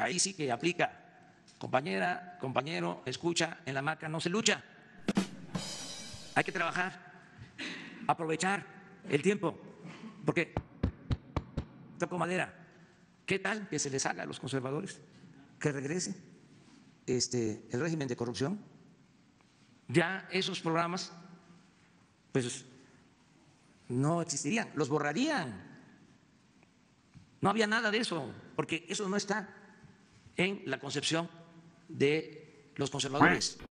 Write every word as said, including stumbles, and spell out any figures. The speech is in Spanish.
ahí sí que aplica. Compañera, compañero, escucha, en la marca no se lucha. Hay que trabajar, aprovechar el tiempo, porque toco madera. ¿Qué tal que se les haga a los conservadores que regrese este, el régimen de corrupción? Ya esos programas, pues, no existirían, los borrarían. No había nada de eso, porque eso no está en la concepción de los conservadores.